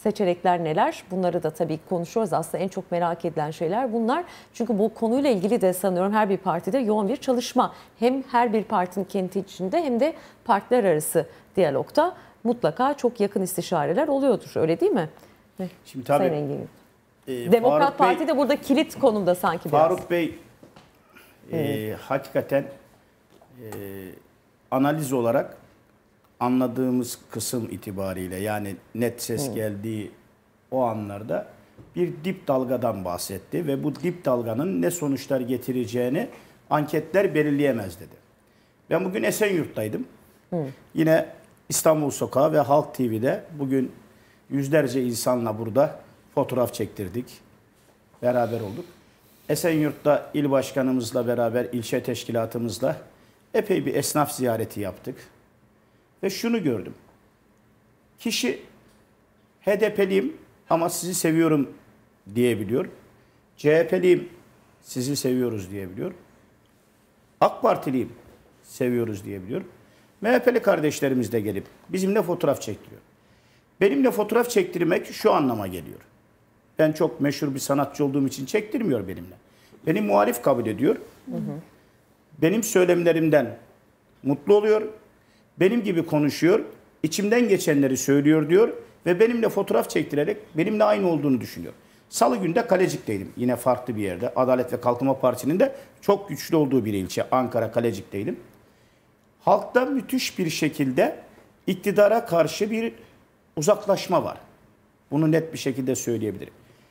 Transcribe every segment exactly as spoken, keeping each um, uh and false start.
seçenekler neler? Bunları da tabii konuşuyoruz. Aslında en çok merak edilen şeyler bunlar. Çünkü bu konuyla ilgili de sanıyorum her bir partide yoğun bir çalışma. Hem her bir partinin kendi içinde hem de partiler arası diyalogda mutlaka çok yakın istişareler oluyordur. Öyle değil mi? Şimdi tabii e, Demokrat Faruk Parti Bey, de burada kilit konumda sanki biraz. Faruk Bey e, hakikaten e, analiz olarak anladığımız kısım itibariyle, yani net ses hmm. geldiği o anlarda bir dip dalgadan bahsetti ve bu dip dalganın ne sonuçlar getireceğini anketler belirleyemez dedi. Ben bugün Esenyurt'taydım. Hmm. Yine İstanbul Sokağı ve Halk T V'de bugün yüzlerce insanla burada fotoğraf çektirdik. Beraber olduk. Esenyurt'ta il başkanımızla beraber, ilçe teşkilatımızla epey bir esnaf ziyareti yaptık. Ve şunu gördüm. Kişi H D P'liyim ama sizi seviyorum diyebiliyor. C H P'liyim, sizi seviyoruz diyebiliyor. AK Partiliyim, seviyoruz diyebiliyor. M H P'li kardeşlerimiz de gelip bizimle fotoğraf çektiriyor. Benimle fotoğraf çektirmek şu anlama geliyor. Ben çok meşhur bir sanatçı olduğum için çektirmiyor benimle. Beni muhalif kabul ediyor. Hı hı. Benim söylemlerimden mutlu oluyor. Benim gibi konuşuyor. İçimden geçenleri söylüyor diyor. Ve benimle fotoğraf çektirerek benimle aynı olduğunu düşünüyor. Salı günü de Kalecik'teydim. Yine farklı bir yerde. Adalet ve Kalkınma Partisi'nin de çok güçlü olduğu bir ilçe. Ankara Kalecik'teydim. Halkta müthiş bir şekilde iktidara karşı bir uzaklaşma var. Bunu net bir şekilde söyleyebilirim.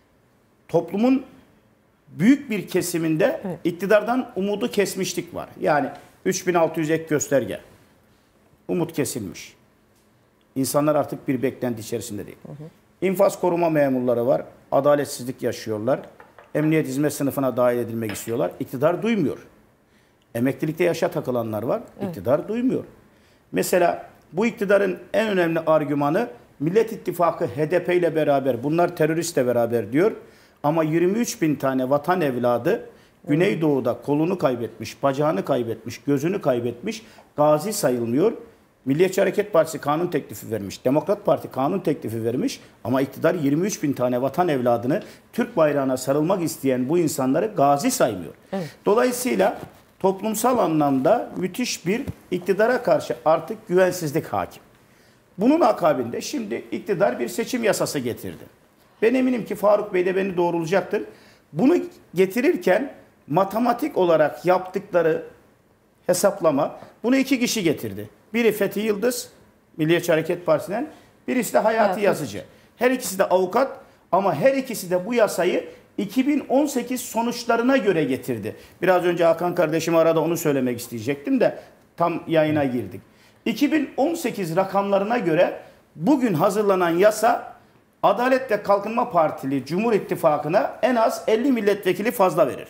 Toplumun büyük bir kesiminde evet. iktidardan umudu kesmişlik var. Yani üç bin altı yüz ek gösterge. Umut kesilmiş. İnsanlar artık bir beklenti içerisinde değil. Hı hı. İnfaz koruma memurları var. Adaletsizlik yaşıyorlar. Emniyet hizmet sınıfına dahil edilmek istiyorlar. İktidar duymuyor. Emeklilikte yaşa takılanlar var. İktidar evet. duymuyor. Mesela bu iktidarın en önemli argümanı Millet İttifakı H D P ile beraber, bunlar teröristle beraber diyor. Ama yirmi üç bin tane vatan evladı Güneydoğu'da kolunu kaybetmiş, bacağını kaybetmiş, gözünü kaybetmiş, gazi sayılmıyor. Milliyetçi Hareket Partisi kanun teklifi vermiş, Demokrat Parti kanun teklifi vermiş ama iktidar yirmi üç bin tane vatan evladını Türk bayrağına sarılmak isteyen bu insanları gazi saymıyor. Evet. Dolayısıyla toplumsal anlamda müthiş bir iktidara karşı artık güvensizlik hakim. Bunun akabinde şimdi iktidar bir seçim yasası getirdi. Ben eminim ki Faruk Bey de beni doğrulayacaktır. Bunu getirirken matematik olarak yaptıkları hesaplama, bunu iki kişi getirdi. Biri Fethi Yıldız, Milliyetçi Hareket Partisi'nden, birisi de Hayati evet. Yazıcı. Her ikisi de avukat ama her ikisi de bu yasayı iki bin on sekiz sonuçlarına göre getirdi. Biraz önce Hakan kardeşim arada onu söylemek isteyecektim de tam yayına girdik. iki bin on sekiz rakamlarına göre bugün hazırlanan yasa Adalet ve Kalkınma Partili Cumhur İttifakı'na en az elli milletvekili fazla verir.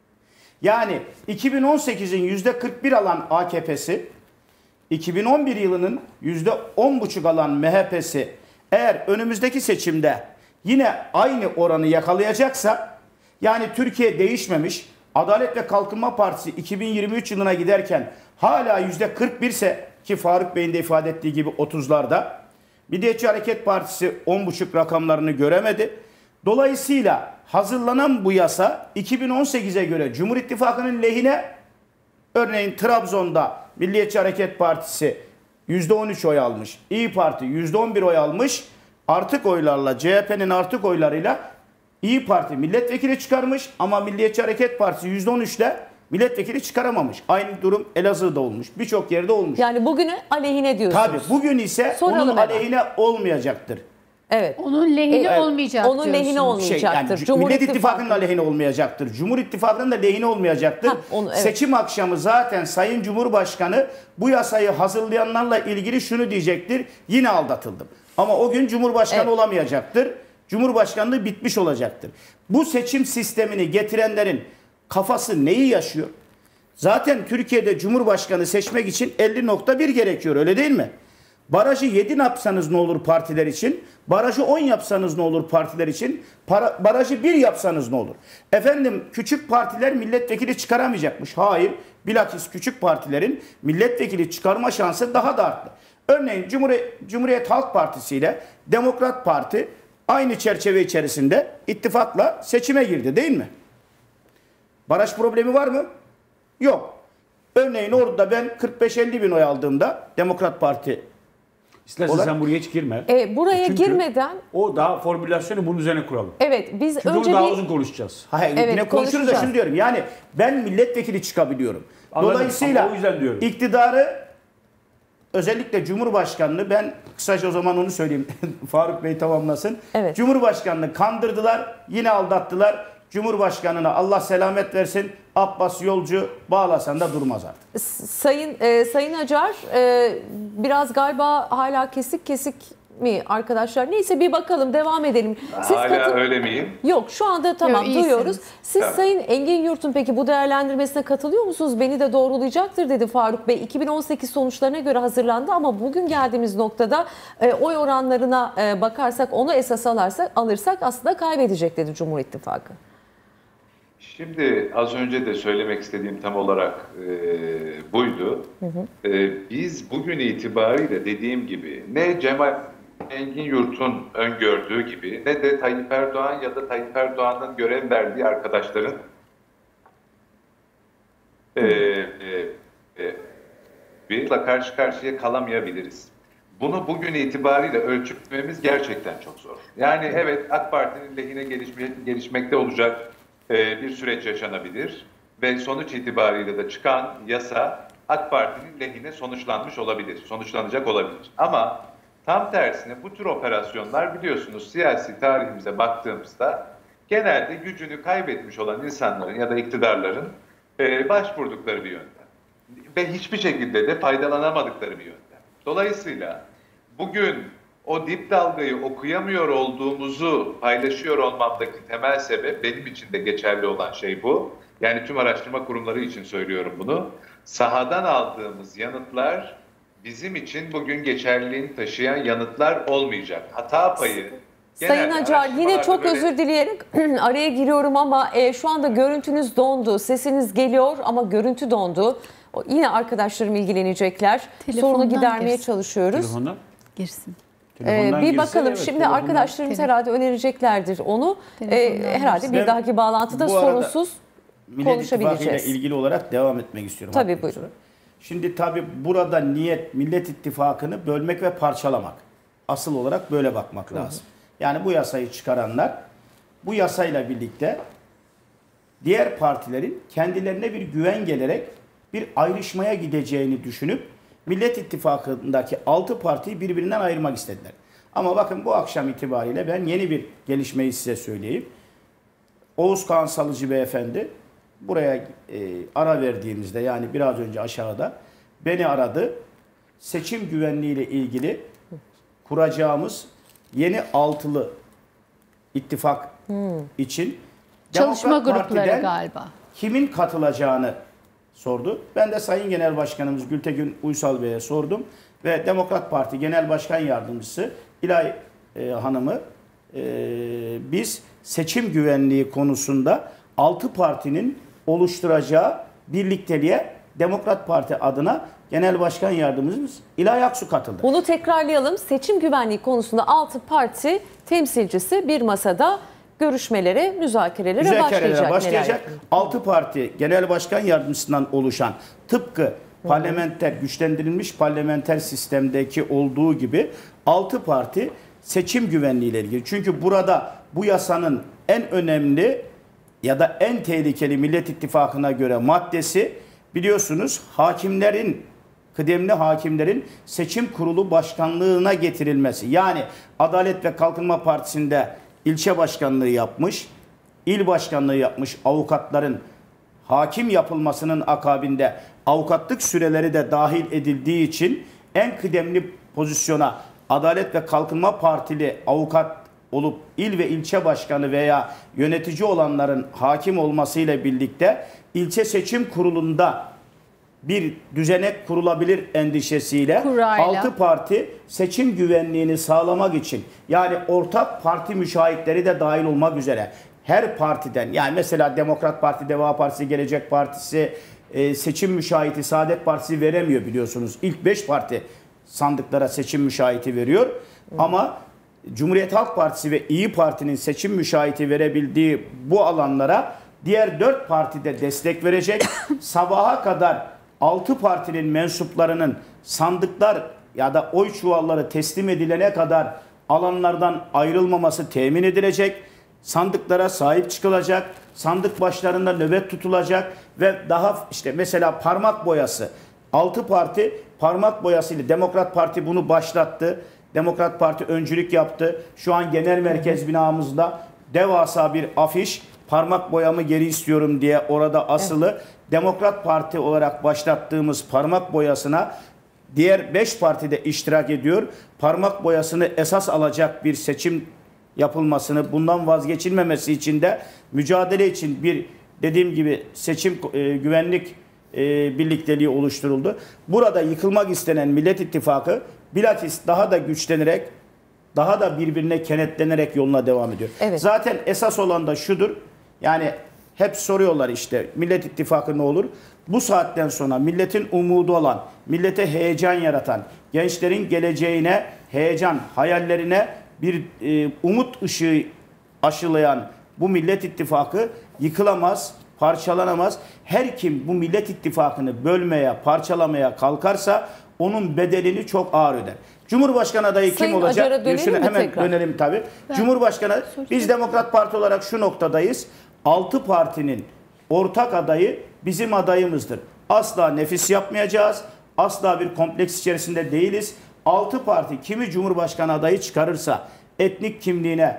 Yani iki bin on sekizin yüzde kırk bir alan A K P'si, iki bin on bir yılının yüzde on buçuk alan M H P'si eğer önümüzdeki seçimde yine aynı oranı yakalayacaksa, yani Türkiye değişmemiş, Adalet ve Kalkınma Partisi iki bin yirmi üç yılına giderken hala yüzde kırk bir ise, ki Faruk Bey'in de ifade ettiği gibi otuzlarda, Milliyetçi Hareket Partisi on buçuk rakamlarını göremedi. Dolayısıyla hazırlanan bu yasa iki bin on sekize göre Cumhur İttifakı'nın lehine, örneğin Trabzon'da Milliyetçi Hareket Partisi yüzde on üç oy almış, İYİ Parti yüzde on bir oy almış, artık oylarla, C H P'nin artık oylarıyla İYİ Parti milletvekili çıkarmış ama Milliyetçi Hareket Partisi yüzde on üçle milletvekili çıkaramamış. Aynı durum Elazığ'da olmuş. Birçok yerde olmuş. Yani bugünü aleyhine diyorsunuz. Tabii bugün ise Soralım onun hemen. aleyhine olmayacaktır. Evet. Onun lehine evet. olmayacak Onun lehine şey, olmayacaktır. Yani, Cumhur Millet İttifakı... İttifakı'nın aleyhine olmayacaktır. Cumhur İttifakı'nın da lehine olmayacaktır. Ha, onu, evet. Seçim akşamı zaten Sayın Cumhurbaşkanı bu yasayı hazırlayanlarla ilgili şunu diyecektir. Yine aldatıldım. Ama o gün Cumhurbaşkanı evet. olamayacaktır. Cumhurbaşkanlığı bitmiş olacaktır. Bu seçim sistemini getirenlerin kafası neyi yaşıyor? Zaten Türkiye'de Cumhurbaşkanı seçmek için elli nokta bir gerekiyor, öyle değil mi? Barajı yedi yapsanız ne olur partiler için? Barajı on yapsanız ne olur partiler için? Para, barajı bir yapsanız ne olur? Efendim küçük partiler milletvekili çıkaramayacakmış. Hayır. Bilakis küçük partilerin milletvekili çıkarma şansı daha da arttı. Örneğin Cumhuriyet, Cumhuriyet Halk Partisi ile Demokrat Parti aynı çerçeve içerisinde ittifakla seçime girdi değil mi? Baraj problemi var mı? Yok. Örneğin orada ben kırk beş elli bin oy aldığımda Demokrat Parti İstersen olarak, sen buraya hiç girme. E, buraya Çünkü girmeden o daha formülasyonu bunun üzerine kuralım. evet biz Çünkü önce onu daha bir uzun konuşacağız. hayır, Evet, yine konuşuruz da konuşacağız. şunu diyorum. Yani ben milletvekili çıkabiliyorum. Anladım, Dolayısıyla ama o yüzden diyorum. iktidarı, özellikle Cumhurbaşkanlığı, ben kısaca o zaman onu söyleyeyim. Faruk Bey tamamlasın. Evet. Cumhurbaşkanlığı kandırdılar, yine aldattılar. Cumhurbaşkanına Allah selamet versin, Abbas Yolcu bağlasan da durmaz artık. Sayın e, Sayın Acar e, biraz galiba hala kesik kesik mi arkadaşlar? Neyse bir bakalım, devam edelim. Siz Hala katıl- öyle miyim? Yok, şu anda tamam, Yok, iyisiniz. duyuyoruz. Siz Tamam. Sayın Engin Yurt'un peki bu değerlendirmesine katılıyor musunuz? Beni de doğrulayacaktır dedi Faruk Bey. iki bin on sekiz sonuçlarına göre hazırlandı ama bugün geldiğimiz noktada e, oy oranlarına e, bakarsak, onu esas alırsak, alırsak aslında kaybedecek dedi Cumhur İttifakı. Şimdi az önce de söylemek istediğim tam olarak e, buydu. Hı hı. E, biz bugün itibariyle dediğim gibi ne Cemal Engin Yurt'un öngördüğü gibi ne de Tayyip Erdoğan ya da Tayyip Erdoğan'ın görev verdiği arkadaşların e, e, e, bir karşı karşıya kalamayabiliriz. Bunu bugün itibariyle ölçmemiz gerçekten çok zor. Yani evet, AK Parti'nin lehine gelişme, gelişmekte olacak e, bir süreç yaşanabilir ve sonuç itibariyle de çıkan yasa AK Parti'nin lehine sonuçlanmış olabilir, sonuçlanacak olabilir. Ama tam tersine bu tür operasyonlar, biliyorsunuz, siyasi tarihimize baktığımızda genelde gücünü kaybetmiş olan insanların ya da iktidarların e, başvurdukları bir yöntem. Ve hiçbir şekilde de faydalanamadıkları bir yöntem. Dolayısıyla bugün o dip dalgayı okuyamıyor olduğumuzu paylaşıyor olmamdaki temel sebep, benim için de geçerli olan şey bu. Yani tüm araştırma kurumları için söylüyorum bunu. Sahadan aldığımız yanıtlar bizim için bugün geçerliliğini taşıyan yanıtlar olmayacak. Hata payı... Sayın Acar, yine çok böyle... özür dileyerek araya giriyorum ama e, şu anda görüntünüz dondu. Sesiniz geliyor ama görüntü dondu. O, yine arkadaşlarım ilgilenecekler. Telefondan Sorunu gidermeye girsin. çalışıyoruz. Telefondan? Girsin. Ee, bir girse, bakalım evet, şimdi telefondan. arkadaşlarımız Telefon. herhalde önereceklerdir onu. Ee, herhalde bir Ben dahaki bağlantıda bu arada sorunsuz Millet İttifakı ile konuşabileceğiz. ilgili olarak devam etmek istiyorum. Tabii, buyurun. Şimdi tabii burada niyet Millet İttifakı'nı bölmek ve parçalamak. Asıl olarak böyle bakmak lazım. Hı hı. Yani bu yasayı çıkaranlar bu yasayla birlikte diğer partilerin kendilerine bir güven gelerek bir ayrışmaya gideceğini düşünüp Millet İttifakı'ndaki altı partiyi birbirinden ayırmak istediler. Ama bakın, bu akşam itibariyle ben yeni bir gelişmeyi size söyleyeyim. Oğuz Kağan Salıcı Beyefendi buraya e, ara verdiğimizde, yani biraz önce aşağıda beni aradı. Seçim güvenliği ile ilgili kuracağımız yeni altılı ittifak hmm. için çalışma Demokrat grupları Parti'den galiba kimin katılacağını sordu. Ben de Sayın Genel Başkanımız Gültekin Uysal Bey'e sordum ve Demokrat Parti Genel Başkan Yardımcısı İlay e, Hanım'ı e, biz seçim güvenliği konusunda altı partinin oluşturacağı birlikteliğe Demokrat Parti adına Genel Başkan Yardımcımız İlay Aksu katıldı. Bunu tekrarlayalım. Seçim güvenliği konusunda altı parti temsilcisi bir masada görüşmelere, müzakerelere, müzakerelere başlayacak. başlayacak. altı parti Genel Başkan Yardımcısından oluşan, tıpkı parlamenter, güçlendirilmiş parlamenter sistemdeki olduğu gibi altı parti seçim güvenliği ile ilgili. Çünkü burada bu yasanın en önemli ya da en tehlikeli Millet İttifakı'na göre maddesi, biliyorsunuz, hakimlerin, kıdemli hakimlerin seçim kurulu başkanlığına getirilmesi. Yani Adalet ve Kalkınma Partisi'nde ilçe başkanlığı yapmış, il başkanlığı yapmış avukatların hakim yapılmasının akabinde avukatlık süreleri de dahil edildiği için en kıdemli pozisyona Adalet ve Kalkınma Partili avukat olup il ve ilçe başkanı veya yönetici olanların hakim olmasıyla birlikte ilçe seçim kurulunda bir düzenek kurulabilir endişesiyle Kurayla. altı parti seçim güvenliğini sağlamak için, yani ortak parti müşahitleri de dahil olmak üzere her partiden, yani mesela Demokrat Parti, Deva Partisi, Gelecek Partisi e, seçim müşahiti, Saadet Partisi veremiyor, biliyorsunuz. İlk beş parti sandıklara seçim müşahiti veriyor. Hmm. Ama Cumhuriyet Halk Partisi ve İyi Parti'nin seçim müşahiti verebildiği bu alanlara diğer dört parti de destek verecek. Sabaha kadar altı partinin mensuplarının sandıklar ya da oy çuvalları teslim edilene kadar alanlardan ayrılmaması temin edilecek. Sandıklara sahip çıkılacak. Sandık başlarında nöbet tutulacak ve daha işte mesela parmak boyası. altı parti parmak boyasıyla Demokrat Parti bunu başlattı. Demokrat Parti öncülük yaptı. Şu an genel merkez binamızda devasa bir afiş, parmak boyamı geri istiyorum diye orada asılı. Evet. Demokrat Parti olarak başlattığımız parmak boyasına diğer beş parti de iştirak ediyor. Parmak boyasını esas alacak bir seçim yapılmasını, bundan vazgeçilmemesi için de mücadele için bir dediğim gibi seçim e, güvenlik e, birlikteliği oluşturuldu. Burada yıkılmak istenen Millet İttifakı bilakis daha da güçlenerek, daha da birbirine kenetlenerek yoluna devam ediyor. Evet. Zaten esas olan da şudur. Yani hep soruyorlar işte Millet İttifakı ne olur? Bu saatten sonra milletin umudu olan, millete heyecan yaratan, gençlerin geleceğine heyecan, hayallerine bir e, umut ışığı aşılayan bu Millet İttifakı yıkılamaz, parçalanamaz. Her kim bu Millet İttifakı'nı bölmeye, parçalamaya kalkarsa onun bedelini çok ağır öder. Cumhurbaşkanı adayı Sayın kim olacak? Acar'a dönelim mi hemen tekrar? dönelim tabii. Ben Cumhurbaşkanı, biz Demokrat Parti olarak şu noktadayız. altı partinin ortak adayı bizim adayımızdır. Asla nefis yapmayacağız. Asla bir kompleks içerisinde değiliz. altı parti kimi Cumhurbaşkanı adayı çıkarırsa etnik kimliğine,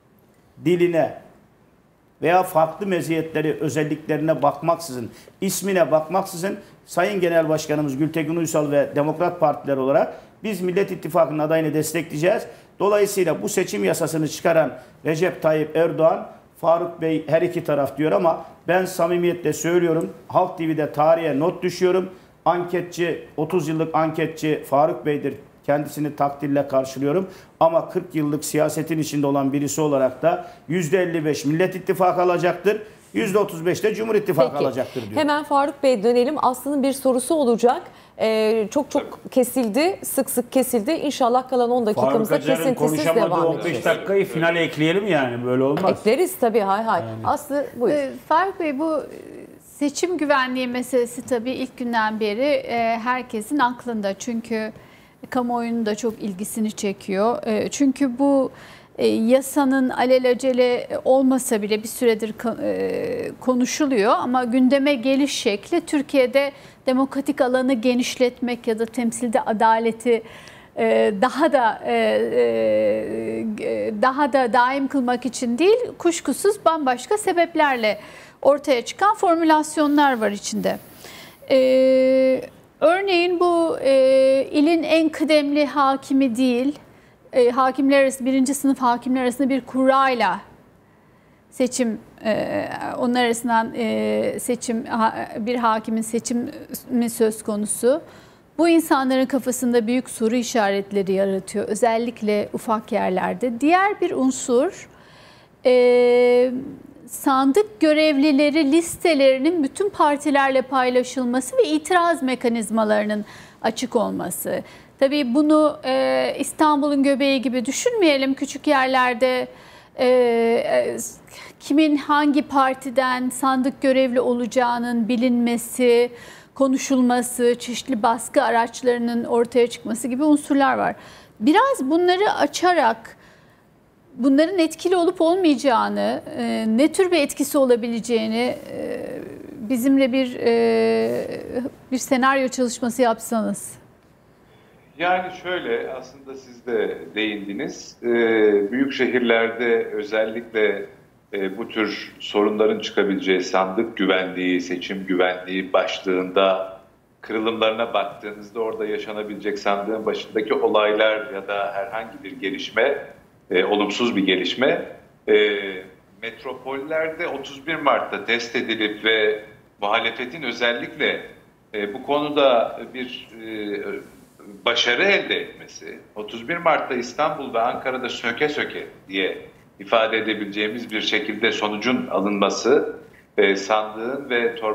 diline veya farklı meziyetleri, özelliklerine bakmaksızın, ismine bakmaksızın Sayın Genel Başkanımız Gültekin Uysal ve Demokrat Partiler olarak biz Millet İttifakı'nın adayını destekleyeceğiz. Dolayısıyla bu seçim yasasını çıkaran Recep Tayyip Erdoğan, Faruk Bey her iki taraf diyor ama ben samimiyetle söylüyorum. Halk T V'de tarihe not düşüyorum. Anketçi, otuz yıllık anketçi Faruk Bey'dir. Kendisini takdirle karşılıyorum. Ama kırk yıllık siyasetin içinde olan birisi olarak da yüzde elli beş Millet İttifakı alacaktır. yüzde otuz beş de Cumhur İttifakı Peki, alacaktır diyor. Hemen Faruk Bey dönelim. Aslı'nın bir sorusu olacak. Ee, çok çok kesildi, sık sık kesildi. İnşallah kalan on dakikamızda kesintisiz devam on beş edeceğiz. dakikayı finale ekleyelim yani, böyle olmaz. Ekleriz tabii, hay hay. Yani. Aslı buyur. Ee, Faruk Bey, bu seçim güvenliği meselesi tabii ilk günden beri e, herkesin aklında. Çünkü kamuoyunun da çok ilgisini çekiyor. E, çünkü bu e, yasanın alelacele olmasa bile bir süredir e, konuşuluyor. Ama gündeme geliş şekli Türkiye'de demokratik alanı genişletmek ya da temsilde adaleti e, daha da e, e, daha da daim kılmak için değil, kuşkusuz bambaşka sebeplerle ortaya çıkan formülasyonlar var içinde. E, örneğin bu e, ilin en kıdemli hakimi değil, e, hakimler arası, birinci sınıf hakimler arasında bir kurayla seçim, e, onlar arasından e, seçim, bir hakimin seçimi söz konusu. Bu insanların kafasında büyük soru işaretleri yaratıyor, özellikle ufak yerlerde. Diğer bir unsur, e, sandık görevlileri listelerinin bütün partilerle paylaşılması ve itiraz mekanizmalarının açık olması. Tabii bunu e, İstanbul'un göbeği gibi düşünmeyelim. Küçük yerlerde e, e, kimin hangi partiden sandık görevli olacağının bilinmesi, konuşulması, çeşitli baskı araçlarının ortaya çıkması gibi unsurlar var. Biraz bunları açarak bunların etkili olup olmayacağını, ne tür bir etkisi olabileceğini bizimle bir bir senaryo çalışması yapsanız. Yani şöyle, aslında siz de değindiniz. Büyük şehirlerde özellikle bu tür sorunların çıkabileceği sandık güvenliği, seçim güvenliği başlığında kırılımlarına baktığınızda orada yaşanabilecek sandığın başındaki olaylar ya da herhangi bir gelişme, E, olumsuz bir gelişme e, metropollerde otuz bir Mart'ta test edilip ve muhalefetin özellikle e, bu konuda bir e, başarı elde etmesi, otuz bir Mart'ta İstanbul ve Ankara'da söke söke diye ifade edebileceğimiz bir şekilde sonucun alınması, e, sandığın ve torbanın